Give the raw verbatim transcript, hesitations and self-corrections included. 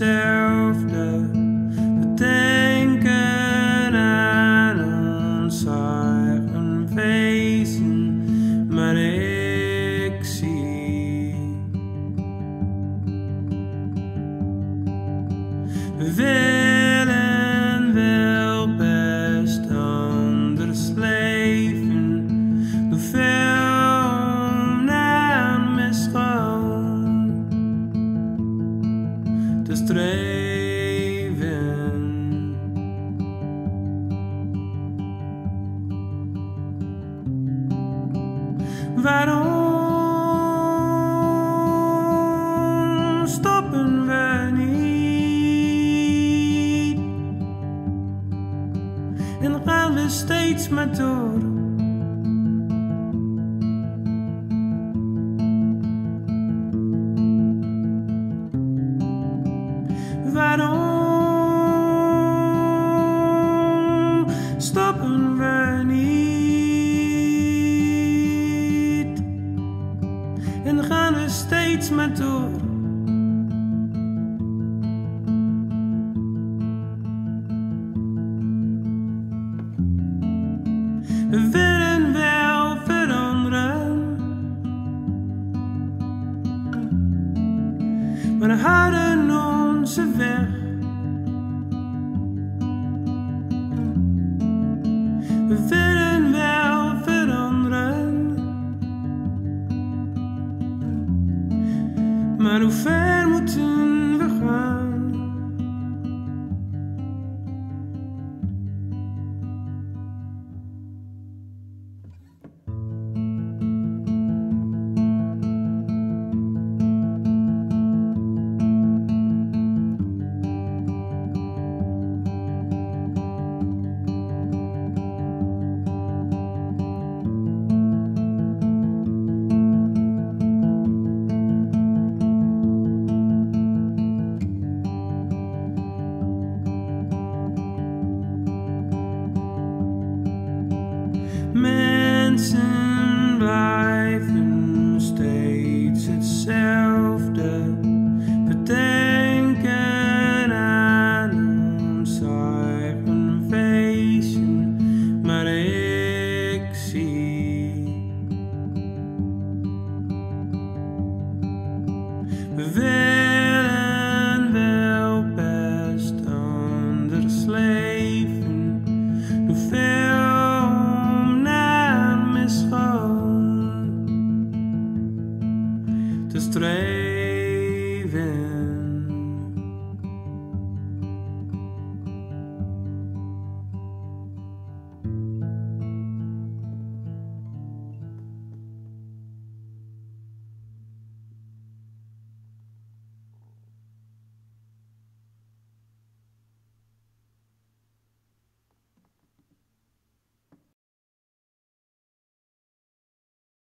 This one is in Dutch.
hetzelfde. We denken aan ons eigen wezen, maar ik zie. We willen wel best anders leven, door veel naar misgaan te streven. Waarom stoppen we niet en gaan we steeds maar door? Waarom stoppen we niet en gaan we steeds maar door? We willen wel veranderen, maar we houden onze weg. We willen wel veranderen, maar hoe ver moeten we gaan? Mensen blijven steeds hetzelfde. We denken aan ons eigen wezen, maar ik zie. We willen wel best anders leven, door veel te streven.